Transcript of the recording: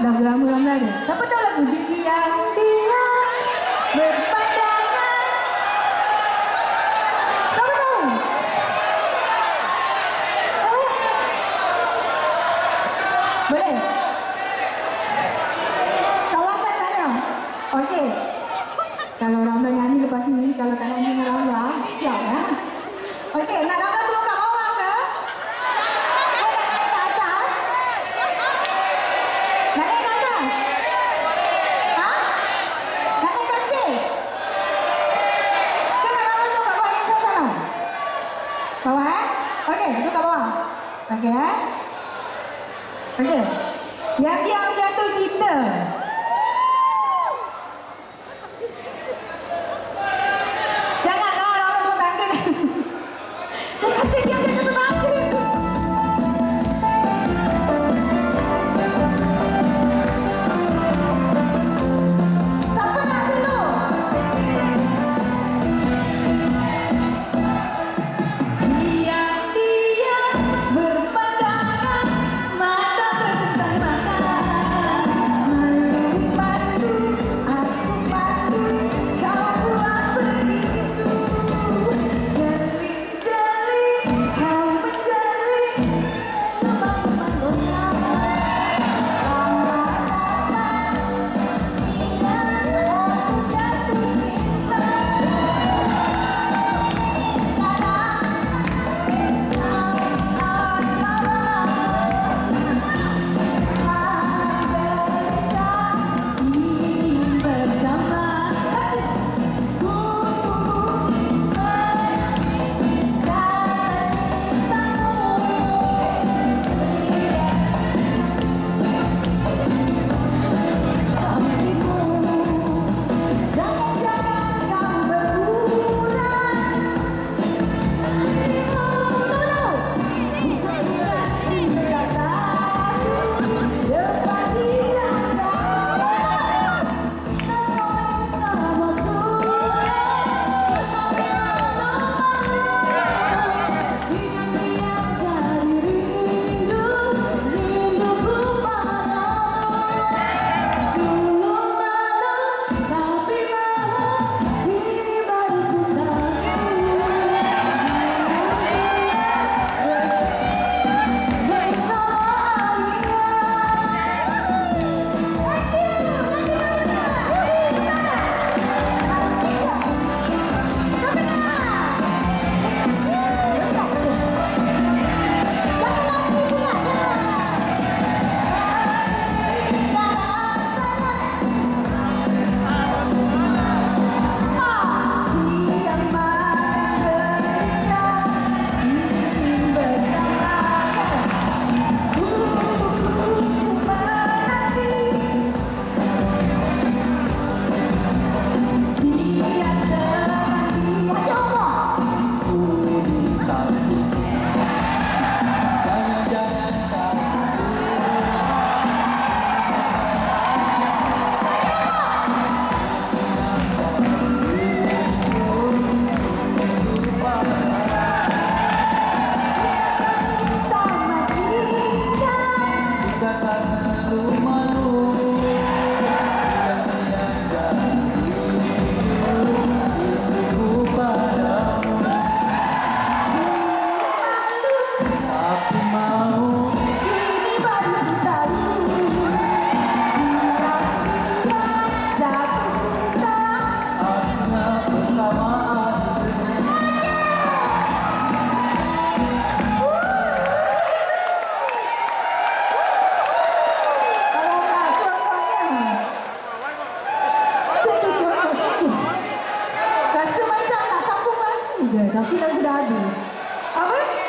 Lagu lama-lama dia. Siapa tahu lagu diam-diam berpandangan. Siapa tahu? Boleh? Kawan kat sana? Okey. Kalau Ramla nyanyi lepas ni, kalau tak nyanyi dengan Ramla, siap ya? Okey, nak Ramla turun kat bawah ke? Nak naik ke atas? Nak naik ke atas? Ha? Nak naik ke stage? Kan nak Ramla turun kat bawah yang sama-sama? Bawah eh? Okey, duduk kat bawah. Okey eh? Okey. Yang diam jatuh cinta. Janganlah orang rumah tangga. Dia kata diam jatuh tangga. Siapa nak dulu? Diam-diam berpandangan, mata bertentang mata. Malu-malu, aku malu, kau buat begitu. Jeling-jeling, kau menjeling, lubang-lubang dosa. Lama-lama, ingat aku jatuh cinta. Tapi lagu dah habis. Apa?